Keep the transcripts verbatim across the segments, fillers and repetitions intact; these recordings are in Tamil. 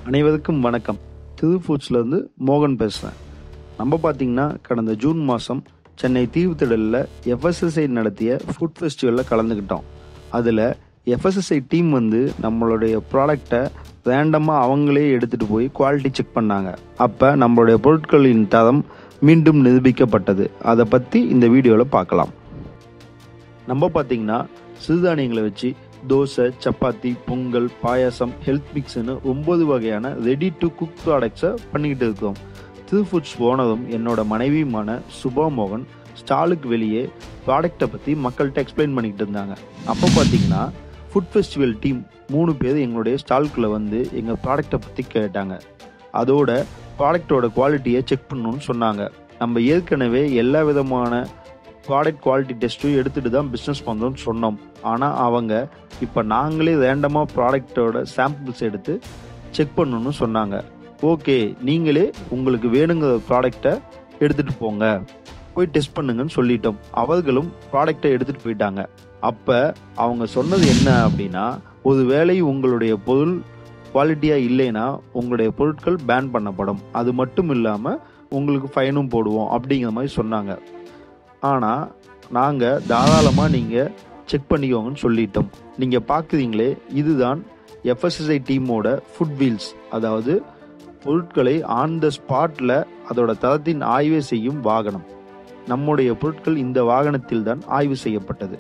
அனைவருக்கும் வணக்கம். திருஃபூட்ஸ்லேருந்து மோகன் பேசுகிறேன். நம்ம பார்த்திங்கன்னா கடந்த ஜூன் மாதம் சென்னை தீவுத்திடலில் எஃப்எஸ்எஸ்ஐ நடத்திய ஃபுட் ஃபெஸ்டிவலில் கலந்துக்கிட்டோம். அதில் எஃப்எஸ்எஸ்ஐ டீம் வந்து நம்மளுடைய ப்ராடக்டை ரேண்டமாக அவங்களே எடுத்துகிட்டு போய் குவாலிட்டி செக் பண்ணாங்க. அப்போ நம்மளுடைய பொருட்களின் தரம் மீண்டும் நிரூபிக்கப்பட்டது. அதை பற்றி இந்த வீடியோவில் பார்க்கலாம். நம்ம பார்த்திங்கன்னா சிறுதானியங்களை வச்சு தோசை, சப்பாத்தி, பொங்கல், பாயாசம், ஹெல்த் மிக்ஸ்னு ஒன்பது வகையான ரெடி டு குக் ப்ராடக்ட்ஸை பண்ணிக்கிட்டு இருக்கோம். திருஃபுட்ஸ் ஓனரும் என்னோட மனைவியுமான சுபா மோகன் ஸ்டாலுக்கு வெளியே ப்ராடக்டை பற்றி மக்கள்கிட்ட எக்ஸ்பிளைன் பண்ணிக்கிட்டு இருந்தாங்க. அப்போ பார்த்தீங்கன்னா ஃபுட் ஃபெஸ்டிவல் டீம் மூணு பேர் எங்களுடைய ஸ்டாலுக்குள்ளே வந்து எங்கள் ப்ராடக்டை பற்றி கேட்டாங்க. அதோட ப்ராடக்டோட குவாலிட்டியை செக் பண்ணணும்னு சொன்னாங்க. நம்ம ஏற்கனவே எல்லா விதமான ப்ராடக்ட் குவாலிட்டி டெஸ்ட்டும் எடுத்துகிட்டு தான் பிஸ்னஸ் பண்ணுறோம்னு சொன்னோம். ஆனால் அவங்க இப்போ நாங்களே ரேண்டமாக ப்ராடக்டோட சாம்பிள்ஸ் எடுத்து செக் பண்ணணும்னு சொன்னாங்க. ஓகே, நீங்களே உங்களுக்கு வேணுங்கிற ப்ராடக்டை எடுத்துகிட்டு போங்க, போய் டெஸ்ட் பண்ணுங்கன்னு சொல்லிட்டோம். அவர்களும் ப்ராடக்டை எடுத்துகிட்டு போயிட்டாங்க. அப்போ அவங்க சொன்னது என்ன அப்படின்னா, ஒரு வேளை உங்களுடைய பொருள் குவாலிட்டியாக இல்லைன்னா உங்களுடைய பொருட்கள் பேன் பண்ணப்படும், அது மட்டும் இல்லாமல் உங்களுக்கு ஃபைனும் போடுவோம் அப்படிங்கிற மாதிரி சொன்னாங்க. ஆனால் நாங்கள் தாராளமாக நீங்கள் செக் பண்ணிக்கோங்கன்னு சொல்லிட்டோம். நீங்கள் பார்க்குறீங்களே, இதுதான் எஃப்எஸ்எஸ்ஐ டீமோட ஃபுட் வீல்ஸ், அதாவது பொருட்களை ஆன் த ஸ்பாட்டில் அதோட தரத்தின் ஆய்வு செய்யும் வாகனம். நம்முடைய பொருட்கள் இந்த வாகனத்தில் தான் ஆய்வு செய்யப்பட்டது.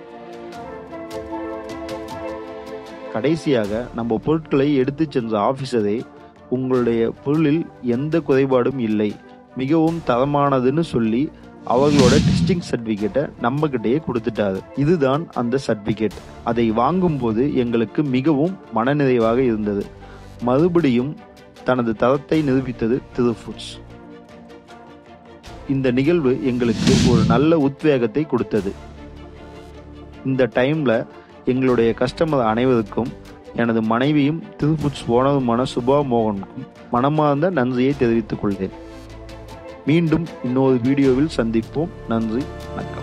கடைசியாக நம்ம பொருட்களை எடுத்து சென்ற ஆஃபீஸரே உங்களுடைய பொருளில் எந்த குறைபாடும் இல்லை, மிகவும் தரமானதுன்னு சொல்லி அவர்களோட டெஸ்டிங் சர்டிஃபிகேட்டை நம்மகிட்டயே கொடுத்துட்டாரு. இதுதான் அந்த சர்டிஃபிகேட். அதை வாங்கும்போது எங்களுக்கு மிகவும் மனநிறைவாக இருந்தது. மறுபடியும் தனது தரத்தை நிரூபித்தது திருஃபுட்ஸ். இந்த நிகழ்வு எங்களுக்கு ஒரு நல்ல உத்வேகத்தை கொடுத்தது. இந்த டைம்ல எங்களுடைய கஸ்டமர் அனைவருக்கும் எனது மனைவியும் திருஃபுட்ஸ் ஓனருமான சுபா மோகனுக்கும் மனமார்ந்த நன்றியை தெரிவித்துக் கொள்கிறேன். மீண்டும் இன்னொரு வீடியோவில் சந்திப்போம். நன்றி, வணக்கம்.